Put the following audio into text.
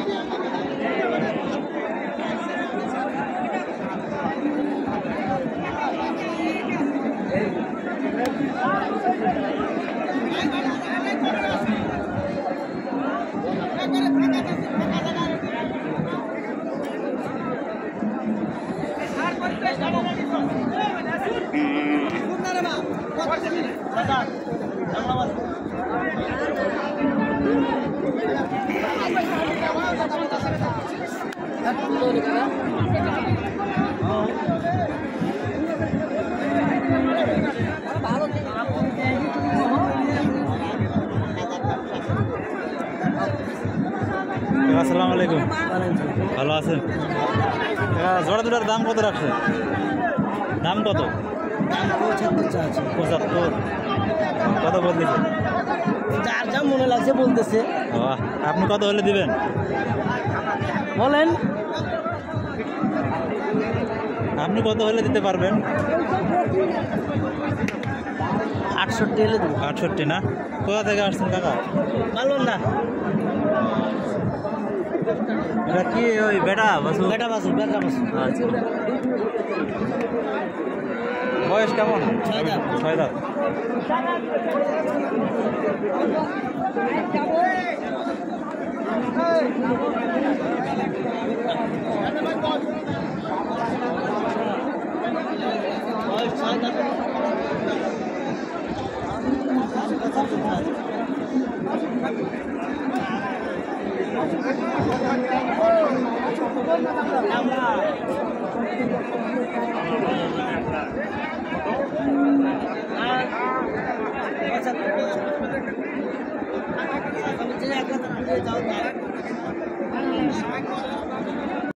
আসসালামু আলাইকুম। ভালো আছেন? জোড়া দুটার দাম কত রাখছেন? দাম কত? 75। কত বলতেছে? যার যা মনে লাগছে বলতেছে। আপনি কত হলে দিবেন বলেন? আপনি কত হলে দিতে পারবেন? 68 হলে দেবো। 68 না? কোথা থেকে আসছেন কাকা? ভালো না, এটা কি ওই বেটা বাসু? বেটা বাসু। আচ্ছা, বয়স কেমন? 6 দাঁত। 6 দাঁত। যাও